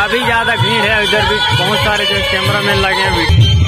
काफी ज्यादा भीड़ है। इधर भी बहुत सारे जो कैमरा मैन लगे हैं।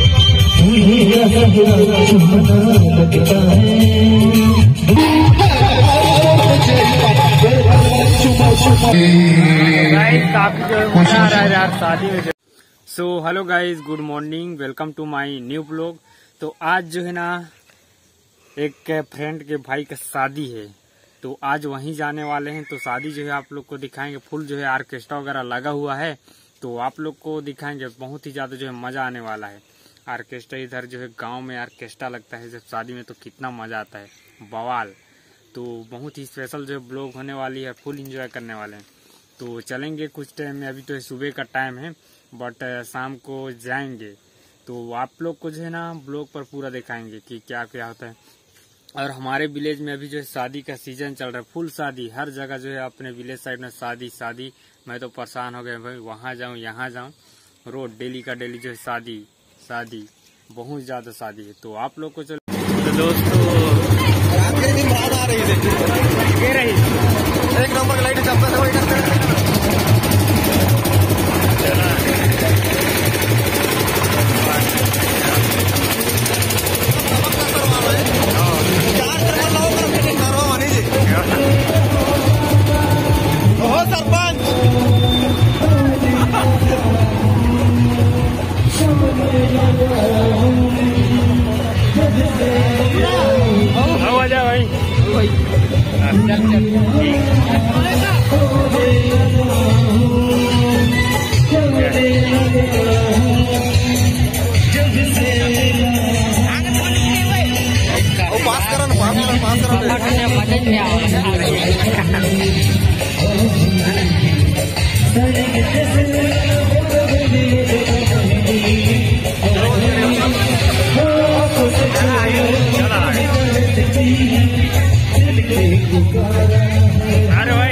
काफी जो मजा आ रहा है यार शादी में। So hello guys, good morning, welcome to my new blog. तो आज जो है ना एक फ्रेंड के भाई का शादी है, तो आज वहीं जाने वाले हैं। तो शादी जो है आप लोग को दिखाएंगे, फुल जो है ऑर्केस्ट्रा वगैरह लगा हुआ है, तो आप लोग को दिखाएंगे। बहुत ही ज्यादा जो है मजा आने वाला है। ऑर्केस्ट्रा इधर जो है गांव में ऑर्केस्ट्रा लगता है जब शादी में, तो कितना मजा आता है, बवाल। तो बहुत ही स्पेशल जो है ब्लॉग होने वाली है, फुल एंजॉय करने वाले हैं। तो चलेंगे कुछ टाइम में, अभी तो सुबह का टाइम है, बट शाम को जाएंगे। तो आप लोग को जो है ना ब्लॉग पर पूरा दिखाएंगे कि क्या क्या होता है। और हमारे विलेज में अभी जो है शादी का सीजन चल रहा है, फुल शादी हर जगह जो है। अपने विलेज साइड में शादी शादी, मैं तो परेशान हो गया भाई, वहाँ जाऊँ यहाँ जाऊँ, रोज डेली का डेली जो है शादी शादी, बहुत ज्यादा शादी है। तो आप लोग को चलो तो दोस्तों एक नंबर लाइट चलता है। अरे भाई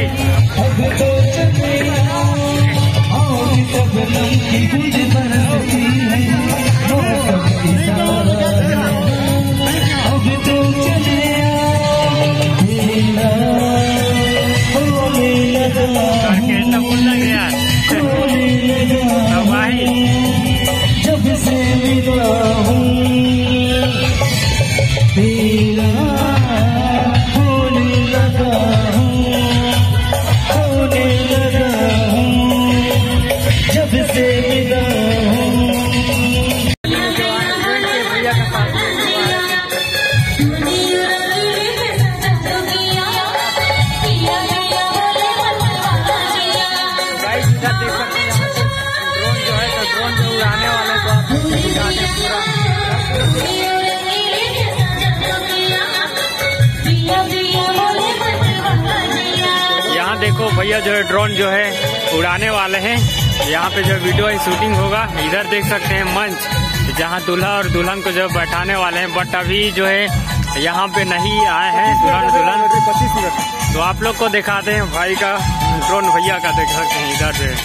देखो भैया जो है ड्रोन जो है उड़ाने वाले हैं। यहाँ पे जो वीडियो शूटिंग होगा, इधर देख सकते हैं मंच जहाँ दूल्हा और दुल्हन को जो बैठाने वाले हैं। बट अभी जो है यहाँ पे नहीं आए हैं दुल्हन दुल्हन। तो आप लोग को दिखाते हैं भाई का ड्रोन, भैया का देख सकते हैं इधर से।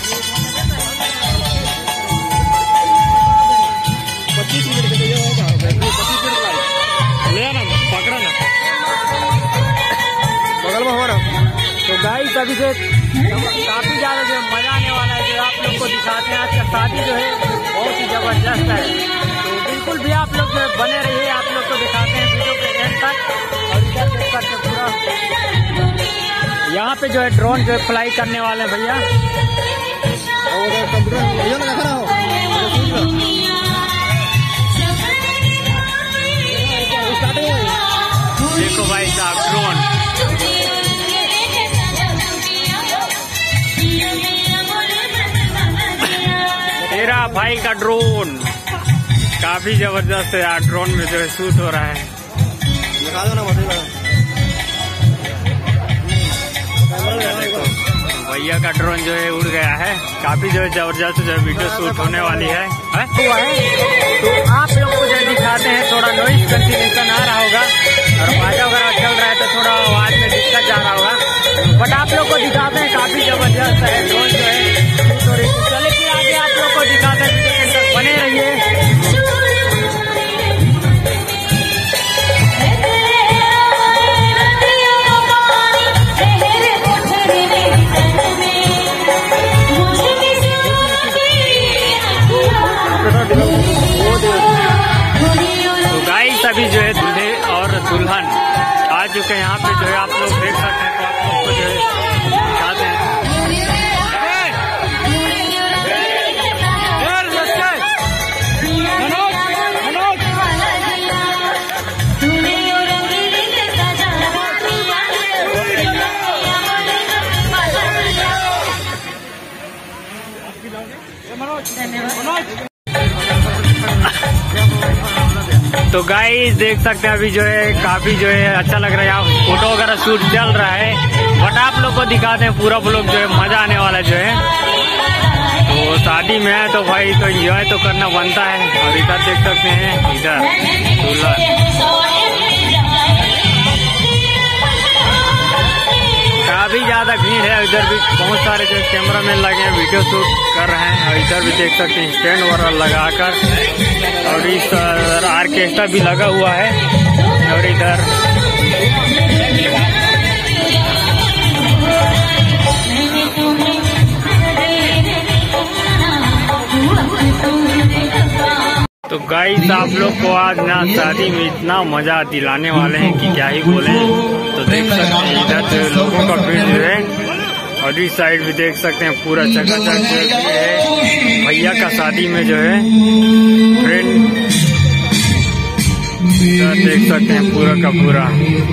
25 मिनट ले ना, पकड़ा ना बगल में हमारा। तो गाइस अभी से काफी ज्यादा जो मजा आने वाला है, जो आप लोग को दिखाते हैं। आज का शादी जो है बहुत ही जबरदस्त है, तो बिल्कुल भी आप लोग जो बने रहिए। आप लोग को दिखाते हैं वीडियो के एंड तक। और इधर देख सकते पूरा यहाँ पे जो है ड्रोन जो है फ्लाई करने वाले हैं भैया। देखो भाई साहब ड्रोन, मेरा भाई का ड्रोन काफी जबरदस्त है यार। ड्रोन में जो है शूट हो रहा है। देखो भैया का ड्रोन जो है उड़ गया है। काफी जो है जबरदस्त जो है वीडियो शूट होने वाली है। तो आप लोग को जो दिखाते हैं, थोड़ा नॉइज कैंसिलेशन आ रहा होगा और बाजा वगैरह चल रहा है, तो थोड़ा आवाज में दिक्कत जा रहा होगा। बट आप लोग को दिखाते हैं, काफी जबरदस्त है ड्रोन जो है। चले कि आगे आप लोग को दिखाते हैं, बने रहिए। के यहाँ पे जो है आप लोग देख सकते हैं, तो आप लोग को जो है दिखाते हैं। तो गाइस देख सकते हैं अभी जो है काफी जो है अच्छा लग रहा है, यहाँ फोटो वगैरह शूट चल रहा है। बट आप लोग को दिखाते हैं पूरा ब्लॉग जो है, मजा आने वाला जो है। तो शादी में है तो भाई तो एंजॉय तो करना बनता है। और इधर देख सकते हैं, इधर दूल्हा काफी ज्यादा भीड़ है। इधर भी बहुत सारे जो कैमरा मैन लगे हैं, वीडियो शूट कर रहे हैं। और इधर भी देख सकते हैं स्टैंड वगैरह लगाकर, और इस ऑर्केस्ट्रा भी लगा हुआ है। और इधर तो गाइस आप लोग को आज ना शादी में इतना मजा दिलाने वाले हैं कि क्या ही बोले। तो देख सकते हैं इधर जो लोगों का भीड़ जो है, और इस साइड भी देख सकते हैं पूरा चकाचक जो है भैया का शादी में जो है फ्रेंड। देख सकते हैं पूरा का पूरा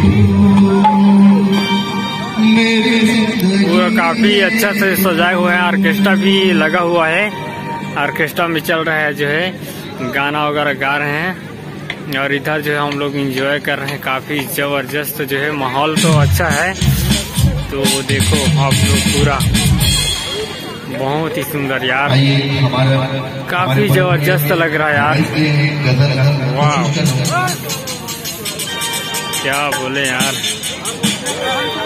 काफी अच्छा से सजाए हुए हैं। ऑर्केस्ट्रा भी लगा हुआ है, ऑर्केस्ट्रा में चल रहा है जो है, गाना वगैरह गा रहे हैं। और इधर जो है हम लोग एंजॉय कर रहे हैं, काफी जबरदस्त जो है माहौल तो अच्छा है। तो देखो आप लोग पूरा बहुत ही सुंदर यार, काफी जबरदस्त लग रहा है यार। वाह क्या बोले यार।